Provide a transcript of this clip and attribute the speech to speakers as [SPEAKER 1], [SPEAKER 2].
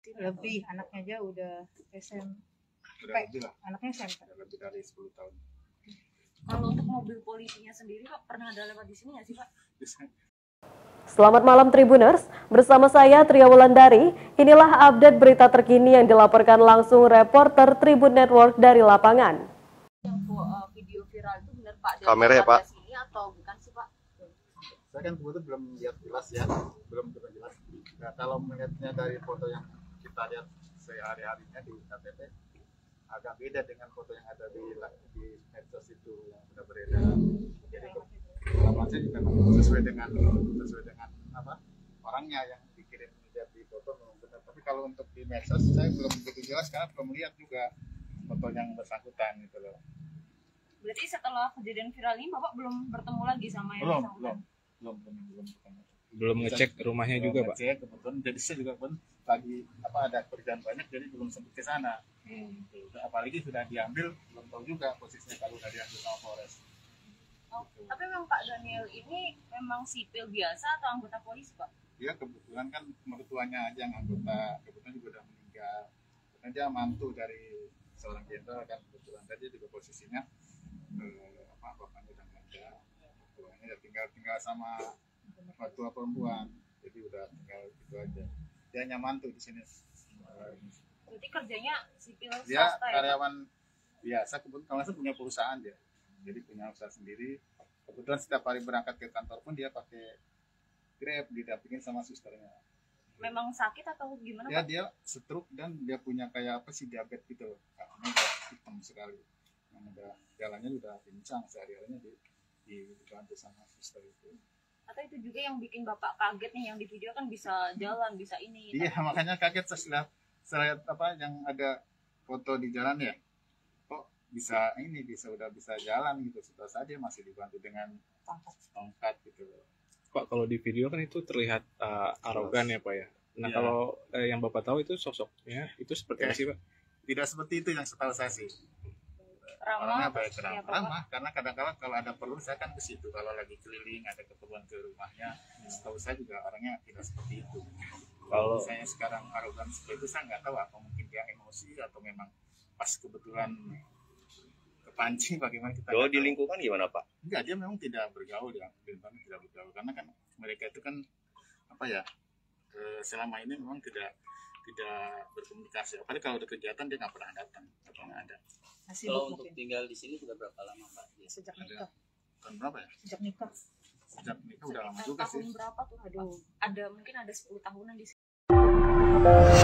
[SPEAKER 1] Lebih, anaknya aja udah SMP.
[SPEAKER 2] Udah lebih lah.
[SPEAKER 1] Anaknya SMP.
[SPEAKER 2] Udah lebih dari 10 tahun.
[SPEAKER 3] Kalau untuk mobil polisinya sendiri Pak, pernah ada lewat di sini nggak sih Pak?
[SPEAKER 4] Selamat malam Tribuners, bersama saya Tria Wulandari. Inilah update berita terkini yang dilaporkan langsung reporter Tribun Network dari lapangan.
[SPEAKER 3] Yang video viral itu benar Pak?
[SPEAKER 5] Kamera ya Pak?
[SPEAKER 3] Sini atau bukan sih Pak?
[SPEAKER 2] Saya kan kebetulan belum lihat jelas ya, belum jelas. Nah, kalau melihatnya dari foto yang kita lihat sehari-harinya di KTP, agak beda dengan foto yang ada di medsos itu yang sudah beredar. Jadi saya juga sesuai dengan apa orangnya yang dikirim lihat di foto memang benar. Tapi kalau untuk di medsos saya belum begitu jelas karena belum lihat juga foto yang bersangkutan gitu loh.
[SPEAKER 3] Berarti setelah kejadian viral ini Bapak belum bertemu lagi sama yang bersangkutan?
[SPEAKER 5] Belum ngecek rumahnya juga Pak?
[SPEAKER 2] Ngecek kebetulan, jadi saya juga pun lagi ada kerjaan banyak jadi belum sempat ke sana. Apalagi sudah diambil, belum tahu juga posisinya kalau sudah diambil sama Polres.
[SPEAKER 3] Tapi memang Pak Daniel ini memang sipil biasa atau anggota polisi Pak?
[SPEAKER 2] Dia kebetulan kan mertuanya aja yang anggota, kebetulan juga udah meninggal. Karena dia mantu dari seorang jenderal kan, kebetulan tadi juga posisinya bapaknya udah nggak ada, mertuanya ya tinggal sama mertua perempuan, jadi udah tinggal gitu aja. Dia hanya mantu di sini.
[SPEAKER 3] Berarti kerjanya sipil swasta
[SPEAKER 2] Dia
[SPEAKER 3] ya?
[SPEAKER 2] karyawan biasa, kebetulan kalau saya punya perusahaan dia. Jadi punya usaha sendiri. Kebetulan setiap hari berangkat ke kantor pun dia pakai Grab, didampingin sama susternya.
[SPEAKER 3] Memang sakit atau gimana
[SPEAKER 2] Ya
[SPEAKER 3] Pak?
[SPEAKER 2] dia stroke dan dia punya kayak diabetes gitu. Kakinya udah hitam sekali. Yang udah jalannya udah pincang, sehari-harinya dibantu sama suster itu.
[SPEAKER 3] Atau itu juga yang bikin Bapak kaget nih, yang di video kan bisa jalan, bisa ini.
[SPEAKER 2] Iya, makanya kaget saya lihat yang ada foto di jalan ya. Udah bisa jalan gitu, setelah saja masih dibantu dengan tongkat gitu.
[SPEAKER 5] Pak, kalau di video kan itu terlihat arogan ya Pak ya. Nah, kalau yang Bapak tahu itu sosoknya itu seperti apa sih Pak?
[SPEAKER 2] Tidak seperti itu yang setahu saya sih.
[SPEAKER 3] Ramah,
[SPEAKER 2] orangnya baik,
[SPEAKER 3] ya,
[SPEAKER 2] ramah, karena kadang-kadang kalau ada perlu saya kan ke situ, kalau lagi keliling ada keperluan ke rumahnya. Setahu saya juga orangnya tidak seperti itu. Kalau saya sekarang arogan seperti itu saya nggak tahu, apa mungkin dia emosi atau memang pas kebetulan kepancing bagaimana kita.
[SPEAKER 5] Kalau di lingkungan gimana Pak?
[SPEAKER 2] Enggak, dia memang tidak bergaul ya, tidak bergaul karena kan mereka itu kan selama ini memang tidak berkomunikasi. Apalagi kalau ada kegiatan dia nggak pernah datang, nggak pernah ada.
[SPEAKER 6] Kalau untuk tinggal di sini sudah berapa lama Pak?
[SPEAKER 1] Sejak nikah.
[SPEAKER 2] Tahun berapa ya?
[SPEAKER 1] Sejak nikah.
[SPEAKER 2] Sejak nikah udah lama juga sih.
[SPEAKER 3] Tahun berapa tuh? Aduh, mungkin ada 10 tahunan di sini.